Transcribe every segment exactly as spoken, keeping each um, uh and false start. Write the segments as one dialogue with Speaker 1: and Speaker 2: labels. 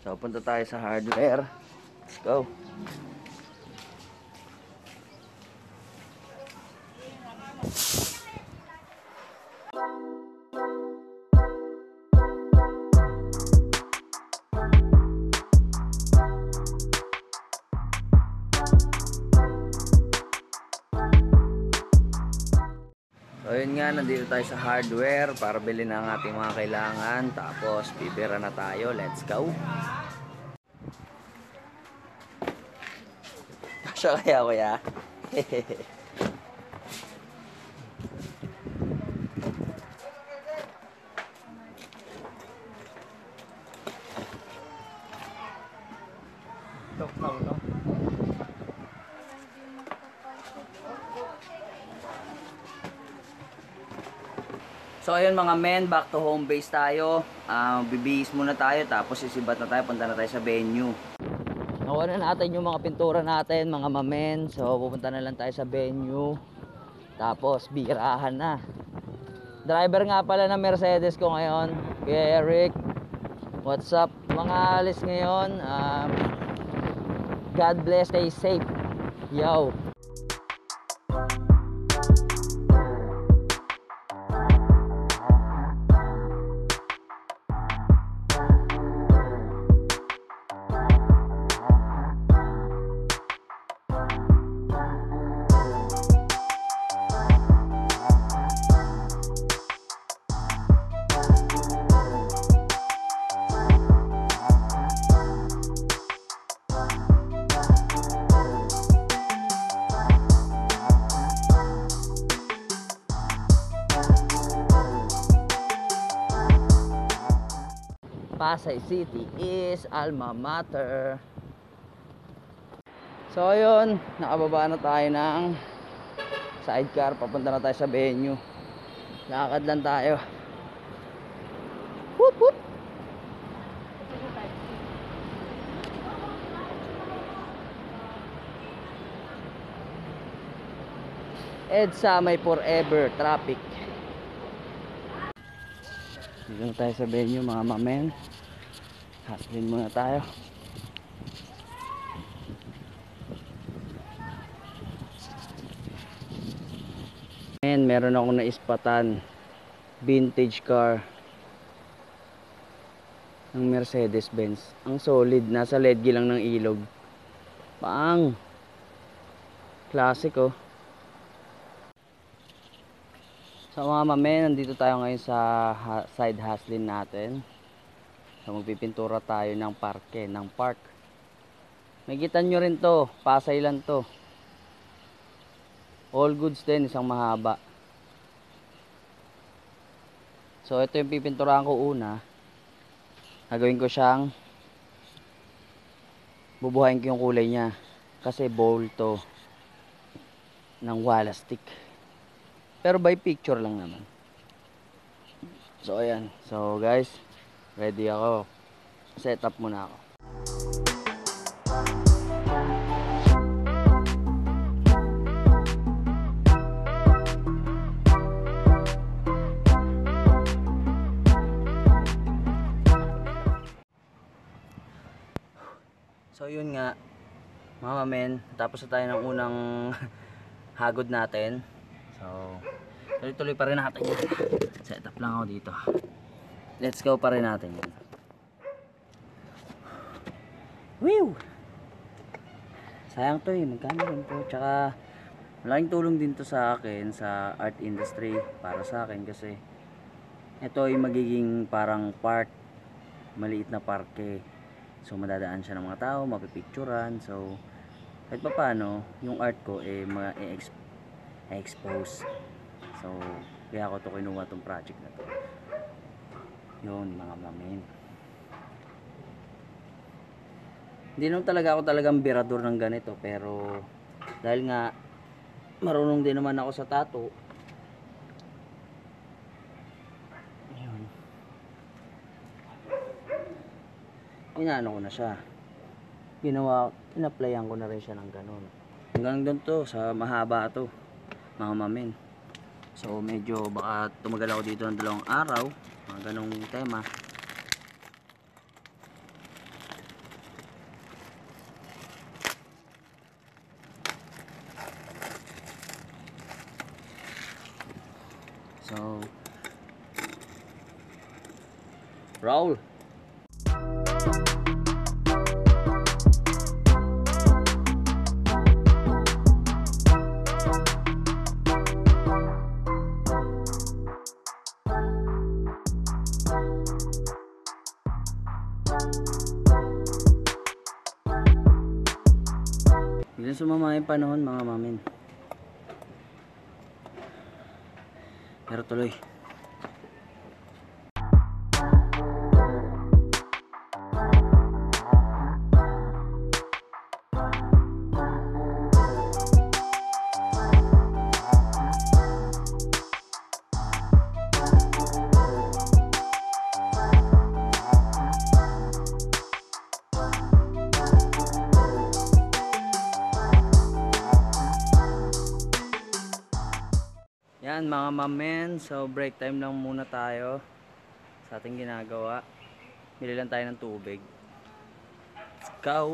Speaker 1: So punta tayo sa hardware. Let's go. So yun nga, nandito tayo sa hardware para bilhin ang ating mga kailangan. Tapos pipira na tayo. Let's go. Kasya kaya kuya? Tok lang no? So ayun mga men, back to home base tayo. uh, Bibihis muna tayo, tapos sisibat na tayo, punta na tayo sa venue. Nakuha na natin yung mga pintura natin mga mamen. So pupunta na lang tayo sa venue, tapos birahan na. Driver nga pala ng Mercedes ko ngayon, Kuya Eric. What's up? Mga alis ngayon. um, God bless, stay safe. Yo. Pasay City is alma mater. So ayun, nakababa na tayo ng sidecar, papunta na tayo sa venue. Lakad lang tayo. Whoop whoop. EDSA may forever traffic. Dito na tayo sa venue mga mamen. Haslin muna tayo. And meron akong naispatan vintage car ng Mercedes Benz. Ang solid, nasa L E D lang ng ilog. Pang classic oh. So mga mamen, nandito tayo ngayon sa side haslin natin. So magpipintura tayo ng parke, ng park. Makikita nyo rin to, Pasay lang to. All goods din, isang mahaba. So ito yung pipinturahan ko una. Gagawin ko siyang bubuhayin ko yung kulay niya, kasi bowl to ng wala stick. Pero by picture lang naman. So ayan, so guys, ready ako. Set up muna ako. So yun nga mga men, tapos na tayo ng unang hagod natin. So tuloy-tuloy pa rin natin yan. Set up lang ako dito. Let's go pa rin natin yan. Woo! Sayang to eh, magkano rin to. Tsaka malaking tulong din to sa akin sa art industry, para sa akin, kasi ito ay magiging parang park, maliit na parke. So madadaan siya ng mga tao, mapipicturan. So kahit pa paano yung art ko eh ma-expose. So kaya ako to kinuha tong project na to. Yun mga mamen. Hindi naman talaga ako talagang birador ng ganito, pero dahil nga marunong din naman ako sa tattoo, ayun, inaano ko na siya, ginawa, in-applyan ko na rin siya ng ganun. Hanggang doon to, sa mahaba to mga mamen. So medyo baka tumagal ako dito ng dalawang araw, mga ganong tema. So, roll. Biglang sumama yung panahon mga mamin. Pero tuloy. Yan mga mamen, so break time lang muna tayo sa ating ginagawa. Bili lang tayo ng tubig. Let's go!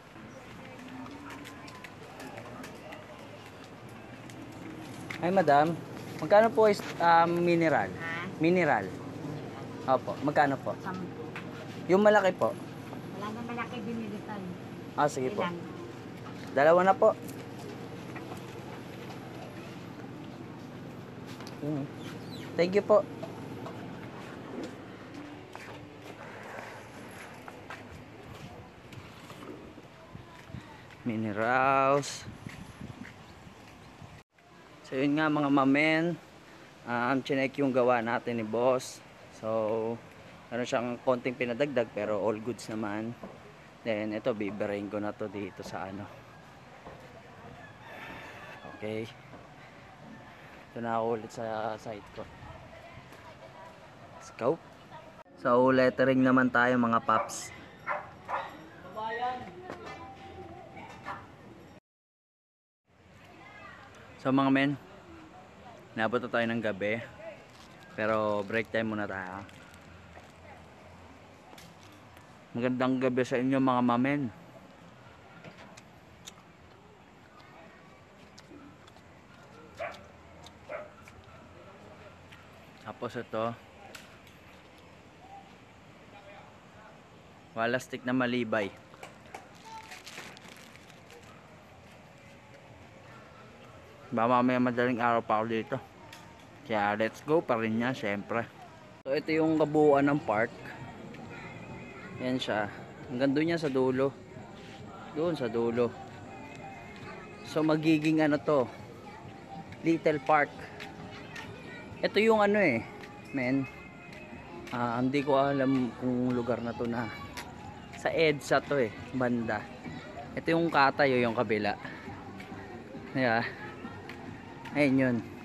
Speaker 1: Ay madam, magkano po is um, mineral?
Speaker 2: Ha?
Speaker 1: Mineral? Opo, magkano po?
Speaker 2: Sampo.
Speaker 1: Yung malaki po?
Speaker 2: Wala na malaki binili tayo.
Speaker 1: Ah, sige po.
Speaker 2: Ilan?
Speaker 1: Dalawa na po. Mm. Thank you po. Minerals. So yun nga mga mamen, um, chinek yung gawa natin ni boss. So meron siyang konting pinadagdag pero all goods naman. Then ito bibirahin ko na to dito sa ano. Okay. Ito na ako ulit sa site ko. Let's go. So lettering naman tayo mga paps. So mga men, naabot na tayo ng gabi. Pero break time muna tayo. Magandang gabi sa inyo mga mamen. Tapos ito wala stick na malibay. Ba mamaya madaling araw pa ako dito. Kaya let's go pa rin niya syempre. So ito yung kabuuan ng park. Yan siya. Hanggang doon yan sa dulo. Doon sa dulo. So magiging ano to, little park. Ito yung ano eh, men. Ah, hindi ko alam kung lugar na to na sa EDSA to eh, banda. Ito yung katayo yung kabila. Yeah. Ayun yun.